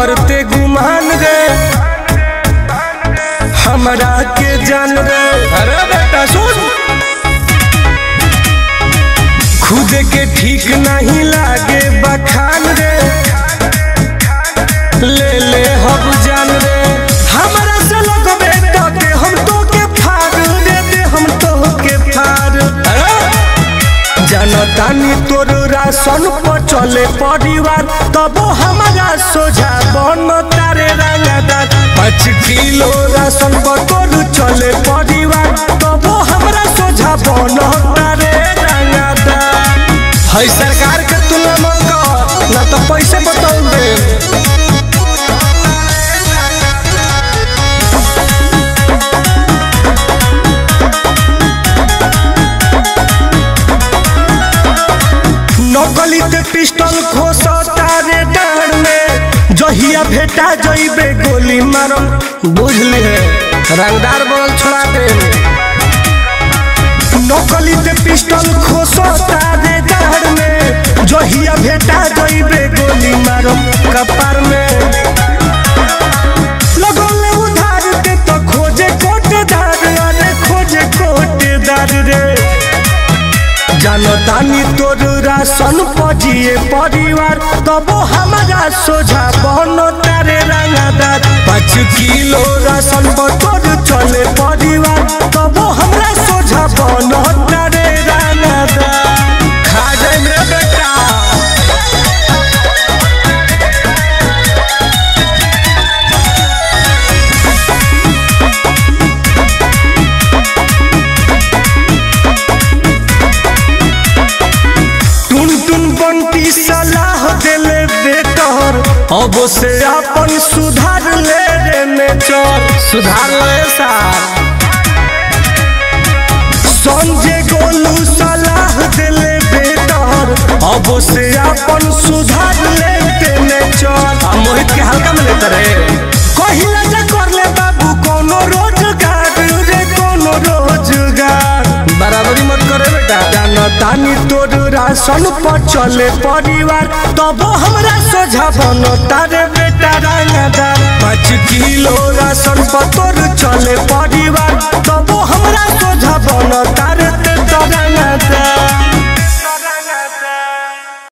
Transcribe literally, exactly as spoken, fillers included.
करते गुमान रे हमरा के जान रे। अरे बेटा सुन, खुद के ठीक नहीं लागे बखान रे, ले ले हम जान रे। हमरा से लगबे तो के हम तो के फाड़ दे दे, हम तो के फाड़। जनतानी तोर राशन पर चले परिवार, तब हमारा सोझा बन तारे रंगदार। पाँच किलो राशन पर तोर चले परिवार, तब हमारा सोझा बन तारे रंगदार। है सरकार के तुलना मत कर, ना तो पैसे बताऊ दे। नकली ते पिस्टल खोसता रे डांड में, जहिया भेटा जइबे गोली मारम। बुझली है रंगदार बोल छोड़ा दे। नकली ते पिस्टल खोसता रे डांड में, जहिया भेटा जइबे गोली मारम कपार में। लगले उधार के तो खोजे कोटेदार, अरे खोजे कोटेदार रे। जनतानी तोर राशन पजिए परिवार, तब हमारा सोझा बन तारे रंगदार। पाँच किलो राशन पर तोर चले परिवार, तब हमरा सोझा बन तारे रंगदार। खा जाए रे बेटा। सलाह देले बेटर, अब से अपन सुधार ले रे नेचर। सुधार ले सार। संजय गोलू सलाह देले बेटर, अब से अपन सुधार ले रे नेचर। आ मोहित के हल्का में लेता रे। कहिला जा कर ले बाबू कोनो रोजगार रे, कोनो रोजगार। बराबरी मत करे बेटा। जनतानी तोर राशन पर चले परिवार, तब हमरा सोझा बन तारे बेटा रंगदार। पाँच किलो राशन पर तोर चले परिवार,